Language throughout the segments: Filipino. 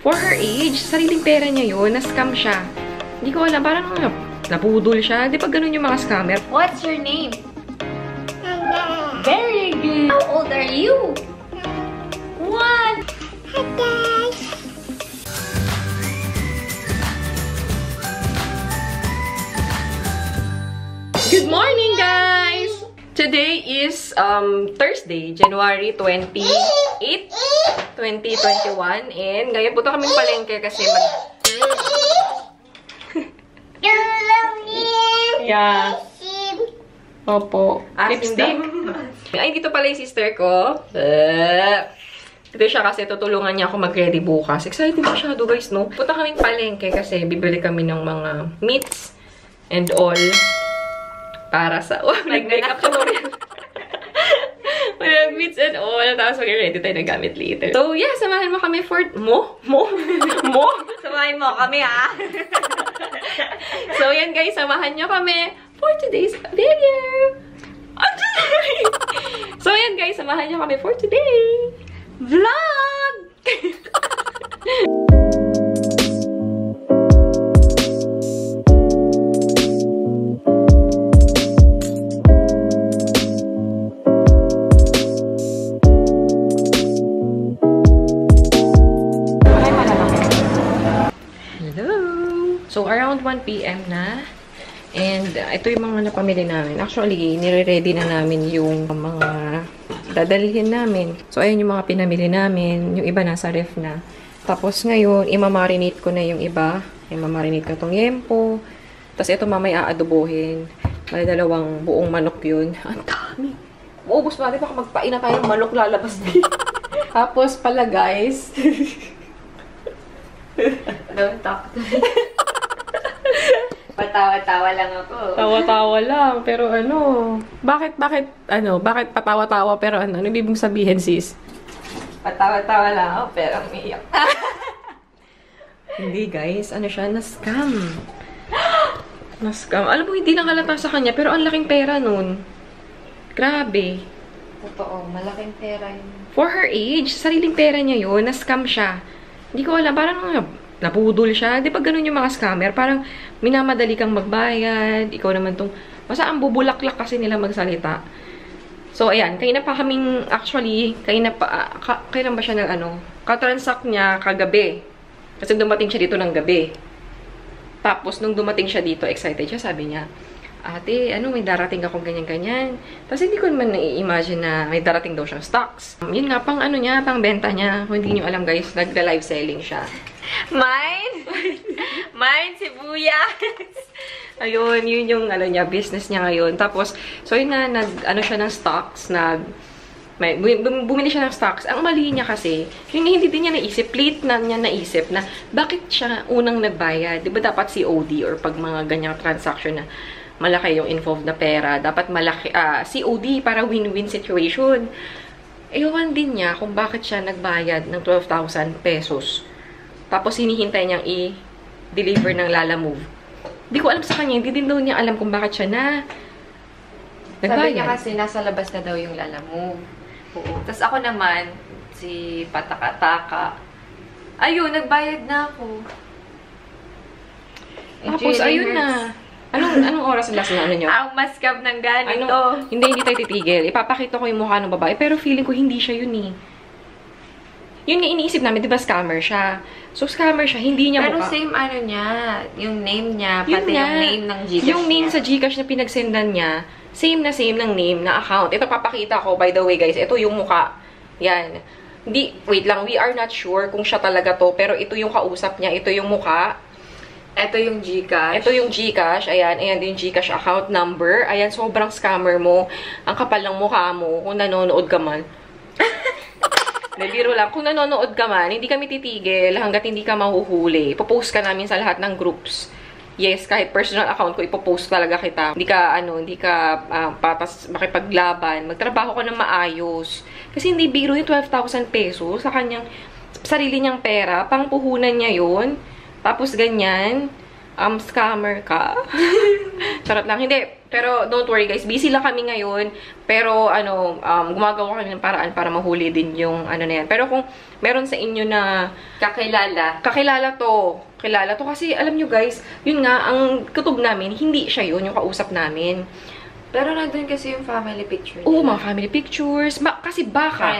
For her age, sariling pera niya yun, na-scam siya. Hindi ko alam, parang napudol siya. Di ba ganun yung mga scammer? What's your name? Very good. How old are you? 1. Good morning, guys! Today is Thursday, January 28, 2021. And ngayon punta kaming palengke kasi Yeah. Opo. Lipstick. Ay, dito pala yung sister ko. Dito siya kasi tutulungan niya ako mag-ready bukas. Excited masyado, guys, no? Punta kaming palengke kasi bibili kami ng mga meats and all para sa... Oh, nag-makeup tutorial. Meats and all. Tapos mag-ready tayo ng gamit later. So, yeah, samahan mo kami for... Samahin mo kami, ha? So, yan, guys. Samahan nyo kami for today's video. So, yan, guys. Samahan nyo kami for today vlog! So, around 1 PM na. And, ito yung mga napamili namin. Actually, nire-ready na namin yung mga dadalhin namin. So, ayun yung mga pinamili namin. Yung iba nasa ref na. Tapos, ngayon, imamarinate ko na yung iba. Imamarinate ko itong yempo. Tapos, ito mamaya aadobohin. May dalawang buong manok yun. Ang dami. Maubos ba? Di ba magpaina tayong manok lalabas din? Tapos, pala guys. Don't talk to me. Patawa-tawa lang ako. Tawa-tawa lang. Pero bakit patawa-tawa pero ano ibig mong sabihin, sis? Patawa-tawa lang ako, pero umiiyak. Hindi, guys. Ano siya? Na-scam. Na-scam. Alam mo, hindi lang halata sa kanya, pero ang laking pera nun. Grabe. Totoo, malaking pera yun. For her age, sariling pera niya yun. Na-scam siya. Hindi ko alam. Parang napudol siya. Di ba ganun yung mga scammer? Parang minamadali kang magbayad. Ikaw naman tong... Basta ang bubulaklak kasi nila magsalita. So, ayan. Kaya na pa kaming... Actually, kailan ba siya ng katransact niya kagabi. Kasi dumating siya dito ng gabi. Tapos, nung dumating siya dito, excited siya. Sabi niya, ate, may darating akong ganyan-ganyan. Tapos, hindi ko naman na-imagine na may darating daw siyang stocks. Yun nga, pang pang benta niya. Kung hindi niyo alam, guys, nagla-live selling siya. Mine? Mine, sibuyas! Ayun, yun yung niya, business niya ngayon. Tapos, so yun na, siya ng stocks, bumili siya ng stocks. Ang mali niya kasi, yung hindi din niya naisip, late na niya naisip na bakit siya unang nagbayad. Di ba dapat COD or pag mga ganyang transaction na malaki yung involved na pera, dapat malaki, COD para win-win situation. Ewan din niya kung bakit siya nagbayad ng 12,000 pesos. Tapos hinihintay niyang i-deliver ng Lalamove. Hindi ko alam sa kanya, hindi din daw niya alam kung bakit siya nagbayad. Sabi niya kasi nasa labas na daw yung Lalamove. Oo. Tapos ako naman, si Pataka-Taka, ayun, nagbayad na ako. Tapos, ayun na. Anong oras last na niyo? Ang maskab ng ganito. Hindi tayo titigil. Ipapakita ko yung mukha ng babae. Pero feeling ko hindi siya yun eh. Yun nga iniisip namin, di ba scammer siya? So, scammer siya, hindi niya pero mukha. Pero same niya, yung name niya, pati yung name ng Gcash yung name sa Gcash na pinagsendan niya, same ng name na account. Ito papakita ko, by the way guys, ito yung mukha. Yan. Wait lang, we are not sure kung siya talaga to, pero ito yung kausap niya, ito yung mukha. Ito yung Gcash. Ito yung Gcash. Ayan yung Gcash account number. Ayan, sobrang scammer mo. Ang kapal ng mukha mo kung nanonood ka man. Biro lang. Kung nanonood ka man, hindi kami titigil hanggat hindi ka mahuhuli. Ipopost ka namin sa lahat ng groups. Yes, kahit personal account ko, ipopost talaga kita. Hindi ka patas makipaglaban. Magtrabaho ka ng maayos. Kasi hindi biro yung 12,000 pesos sa kanyang sarili niyang pera. Pangpuhunan niya yun. Tapos ganyan. scammer ka. Charot lang. Hindi. Pero, don't worry guys. Busy lang kami ngayon. Pero, gumagawa kami ng paraan para mahuli din yung ano na yan. Pero kung meron sa inyo na kakilala to kasi, alam nyo guys, yun nga, ang kutob namin, hindi siya yun, yung kausap namin. Pero nandun kasi yung family picture Oo, mga family pictures. Kasi baka,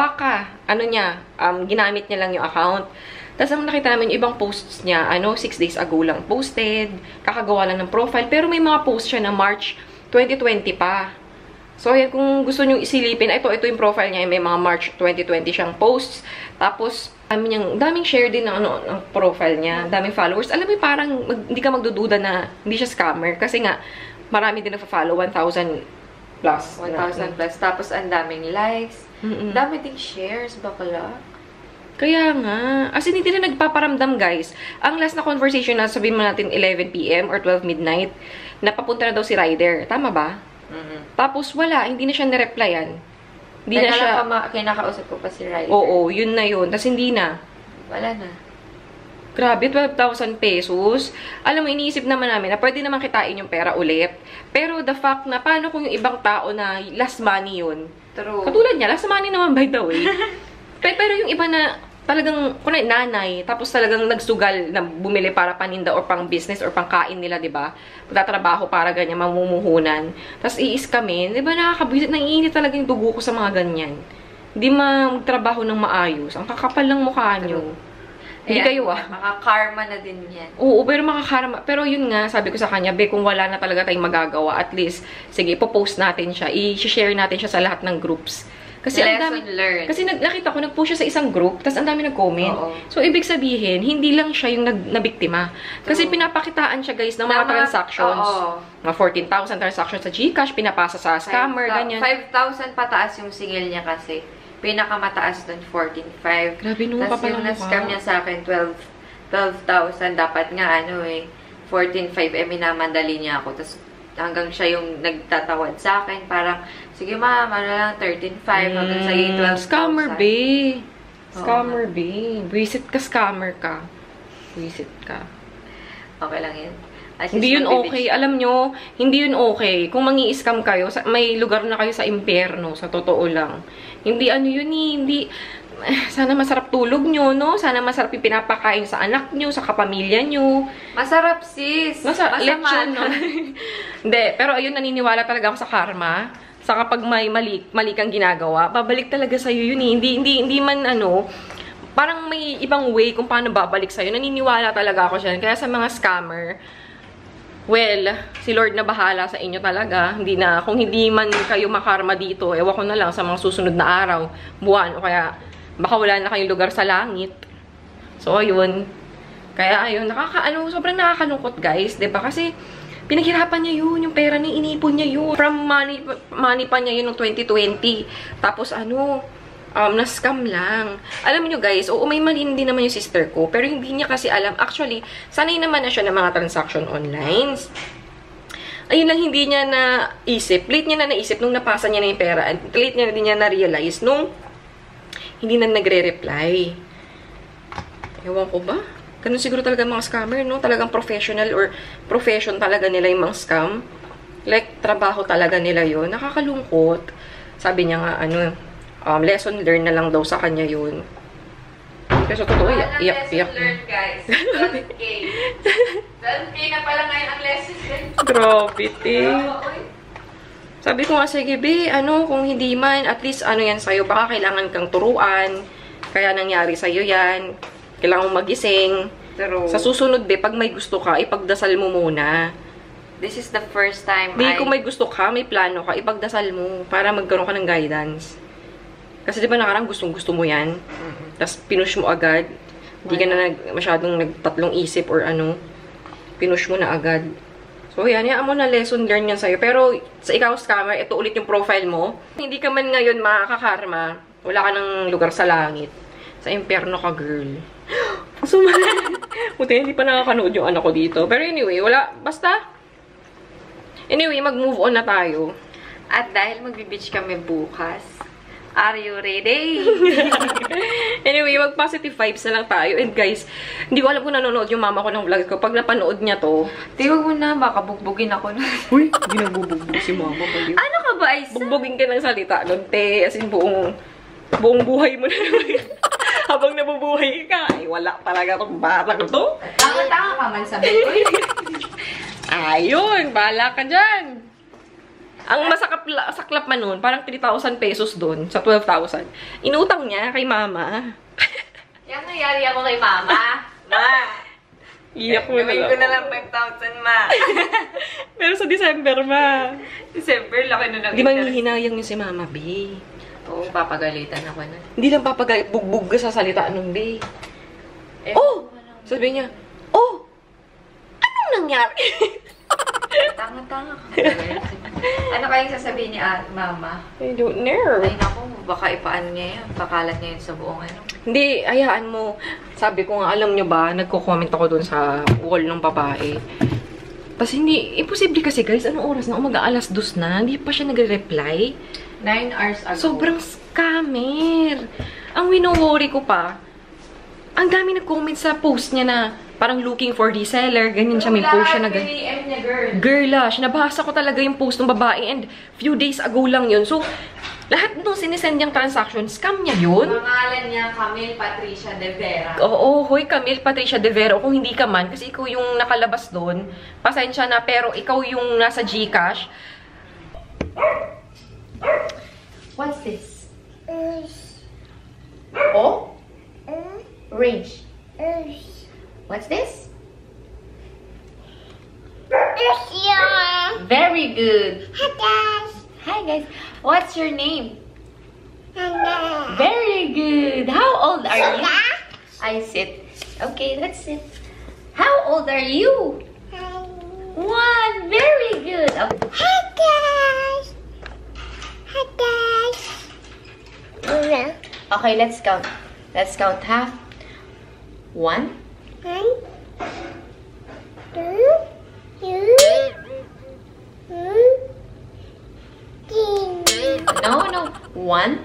ginamit niya lang yung account. Tapos ang nakita namin yung ibang posts niya, 6 days ago lang posted, kakagawa lang ng profile, pero may mga posts siya na March 2020 pa. So, ayan, kung gusto nyo isilipin, ito yung profile niya, may mga March 2020 siyang posts. Tapos, daming share din ng profile niya, daming followers. Alam mo, parang hindi ka magdududa na hindi siya scammer. Kasi nga, marami din nagpa-follow, 1,000 plus. 1,000 plus. Tapos, ang daming likes. Dami ding shares, bakla. Kaya nga. As in, hindi na nagpaparamdam, guys. Ang last na conversation na sabihin mo natin 11 p.m. or 12 midnight, napapunta na daw si Ryder. Tama ba? Tapos, wala. Hindi na siya nireplyan. Hindi na siya... kinakausap ko pa si Ryder. Oo, yun na yun. Tapos, hindi na. Wala na. Grabe, 12,000 pesos. Alam mo, iniisip naman namin na pwede naman kitain yung pera ulit. Pero the fact na, paano kung yung ibang tao na last money yun? True. Katulad niya, last money naman by the way. Pero yung iba na talagang, kunwari, nanay, tapos talagang nagsugal na bumili para paninda or pang business or pang kain nila, di ba? Magtatrabaho para ganyan, mamumuhunan. Tapos iiskamin, di ba, nakakabuisit, naiinit talaga yung dugo ko sa mga ganyan. Hindi magtrabaho ng maayos. Ang kakapal ng mukha nyo. Hindi kayo makakarma na din yan. Oo, pero makakarma. Pero yun nga, sabi ko sa kanya, kung wala na talaga tayong magagawa, at least, sige, ipopost natin siya, i-share natin siya sa lahat ng groups. Kasi lesson learned. Kasi nakita ko, nag-post siya sa isang group, tapos ang dami nag-comment. So, ibig sabihin, hindi lang siya yung nabiktima. Kasi pinapakitaan siya, guys, ng mga transactions. Mga 14,000 transactions sa GCash, pinapasa sa scammer, ganyan. 5,000 pataas yung singil niya kasi. Pinakamataas doon, 14,500. Grabe no, tapos yung na-scam niya sa akin, 12,000. Dapat nga, 14,500, minamandali niya ako. Tapos, hanggang siya yung nagtatawad sa akin. Parang, sige ma'am, lang, 13,500 hanggang sa 12,000. Scammer, bae. Scammer, bae. Visit ka, scammer ka. Visit ka. Okay lang yun. Hindi yun okay. Alam nyo, hindi yun okay. Kung mangi-scam kayo, may lugar na kayo sa impyerno, sa totoo lang. Hindi yun hindi... Sana masarap tulog nyo, no? Sana masarap yung pinapakain sa anak nyo, sa kapamilya nyo. Masarap, sis. Lechon, no? Hindi, pero ayun, naniniwala talaga ako sa karma. Sa kapag may mali kang ginagawa, babalik talaga sa'yo yun, Hindi man, parang may ibang way kung paano babalik sa'yo. Naniniwala talaga ako siya. Kaya sa mga scammer, well, si Lord na bahala sa inyo talaga. Kung hindi man kayo makarma dito, ewan ko na lang sa mga susunod na araw, buwan, o kaya baka wala na kayong lugar sa langit. So, ayun. Kaya, ayun, sobrang nakakalungkot, guys. Diba? Kasi, pinaghirapan niya yun. Yung pera niya, inipon niya yun. From money pa niya yun noong 2020. Tapos, na-scam lang. Alam niyo guys, may mali din naman yung sister ko. Pero hindi niya kasi alam. Actually, sanay naman na siya ng mga transaction online. Ayun lang, hindi niya naisip. Late niya na naisip nung napasa niya na yung pera. And late niya din niya na-realize nung hindi na nagre-reply. Ewan ko ba? Ganun siguro talaga mga scammer, no? Talagang professional or profession talaga nila yung mga scam. Like, trabaho talaga nila yun. Nakakalungkot. Sabi niya nga, lesson learned na lang daw sa kanya yun. Pero totoo, iyak. Lesson learned, guys. 12K. 12K na pala ngayon ang lesson learned. Grabe, Sabi ko nga, sige, kung hindi man, at least, yan sa'yo, baka kailangan kang turuan, kaya nangyari sa'yo yan, kailangan mong magising. True. Sa susunod, pag may gusto ka, ipagdasal mo muna. This is the first time kung may gusto ka, may plano ka, ipagdasal mo, para magkaroon ka ng guidance. Kasi diba nakarang gustong-gusto mo yan, tapos pinush mo agad, hindi ka na masyadong nagtatlong isip or pinush mo na agad. So, yan mo na lesson learned yan sa'yo. Pero, sa ikaw, scammer, ito ulit yung profile mo. Hindi ka man ngayon makakakarma. Wala ka ng lugar sa langit. Sa impyerno ka, girl. Sumalan. Buti, hindi pa nakakanood yung anak ko dito. Pero anyway, basta. Anyway, mag-move on na tayo. At dahil magbe-beach kami bukas, Are you ready? Anyway, mag-positive vibes na lang tayo. And guys, hindi ko alam kung nanonood yung mama ko ng vlog ko. Pag napanood niya to, Tiwag mo na, baka bugbugin ako na. uy, ginabubugbog si mama. Baliw. Ano ka ba, Isa? Bugbogin ka ng salita nun, te. As in, buong buhay mo na naman. Habang nabubuhay ka, ay wala talaga tong batang to. Tanga-tanga ka man sabi ko. Ayun, bahala ka dyan. Ang saklap man nun, parang 3,000 pesos doon sa 12,000. Inutang niya kay mama. Yan nangyari ako kay mama. Ma! Iyak mo na Gawin lang. ko na lang 5,000, ma. Pero sa December, ma. December, laki na lang. Di manghihinayang yun si mama, be. Oo, papagalitan ako na. Hindi lang papagalit, bugbog ka sa salita nun, be. Eh, Oh! Sabi niya, oh! Anong nangyari? Tanga-tanga ka. Ano kayang sasabihin ni mama? I don't know. Ay, naku, baka ipaan niya yan. Pakalat niya yun sa buong ano. Hindi, hayaan mo. Sabi ko nga, alam nyo ba, nagko-comment ako dun sa wall ng babae. Tapos hindi, imposible kasi guys, anong oras na? Umaga alas 2 na, hindi pa siya nagre-reply. 9 hours ago. Sobrang scammer. Ang wino-worry ko pa, ang dami nag-comment sa post niya na parang looking for reseller, ganyan siya, may post siya na ganyan. PM niya, girl. Girlash, nabasa ko talaga yung post ng babae and few days ago lang yun. So, lahat nung sinisend niyang transaction, scam niya yun. Pangalan niya, Camille Patricia De Vera. Oo, hoy Camille Patricia De Vera. Kung hindi ka man, kasi ikaw yung nakalabas doon, pasensya na, pero ikaw yung nasa GCash. What's this? Oh? Range. What's this? Very good. Hi guys. What's your name? Very good. How old are you? I sit. Okay, let's sit. How old are you? 1. Very good. Okay, let's count. Let's count half. 1. No. 1,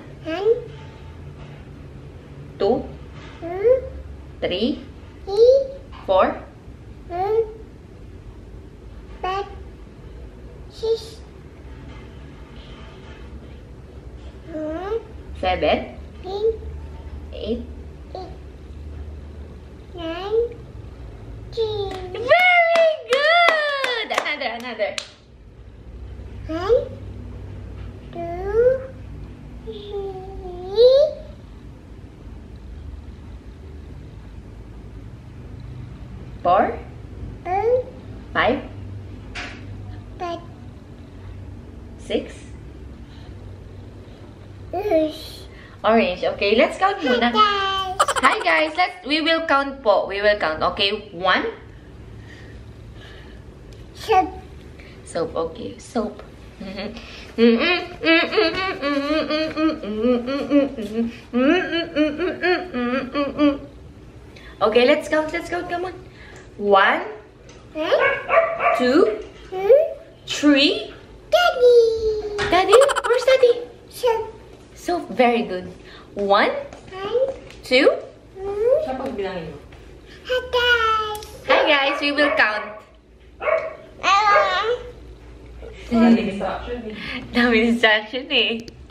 2, 3, 4, 7, 8. Very good! Another. 4, 5, 6. Orange. Okay, let's count muna. Hi guys, we will count po. We will count. Okay, 1. Soap. Okay, soap. Okay, let's count. Come on. 1, 2, 3. Daddy? Where's Daddy? Soap. Very good. 1, 2. Siya pagbilangin mo. Hi guys, we will count. Dami distraction eh. Dami distraction eh.